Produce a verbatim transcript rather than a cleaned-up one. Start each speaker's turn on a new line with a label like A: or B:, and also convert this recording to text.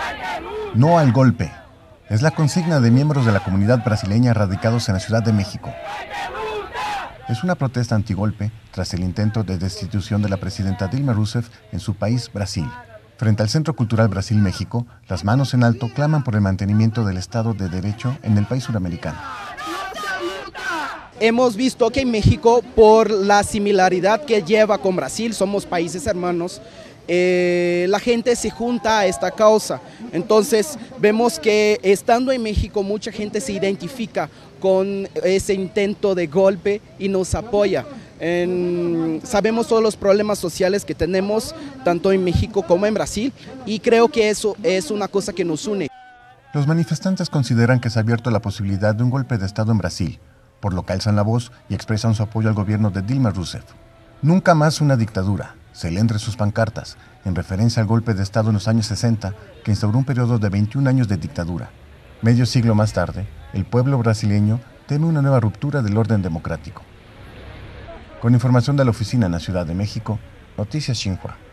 A: No al golpe. Es la consigna de miembros de la comunidad brasileña radicados en la Ciudad de México. Es una protesta antigolpe tras el intento de destitución de la presidenta Dilma Rousseff en su país, Brasil. Frente al Centro Cultural Brasil-México, las manos en alto claman por el mantenimiento del Estado de Derecho en el país suramericano.
B: Hemos visto que en México, por la similaridad que lleva con Brasil, somos países hermanos, eh, la gente se junta a esta causa. Entonces vemos que estando en México mucha gente se identifica con ese intento de golpe y nos apoya. En, sabemos todos los problemas sociales que tenemos tanto en México como en Brasil y creo que eso es una cosa que nos une.
A: Los manifestantes consideran que se ha abierto la posibilidad de un golpe de Estado en Brasil, por lo que alzan la voz y expresan su apoyo al gobierno de Dilma Rousseff. Nunca más una dictadura, se lee entre sus pancartas, en referencia al golpe de Estado en los años sesenta, que instauró un periodo de veintiún años de dictadura. Medio siglo más tarde, el pueblo brasileño teme una nueva ruptura del orden democrático. Con información de la oficina en la Ciudad de México, Noticias Xinhua.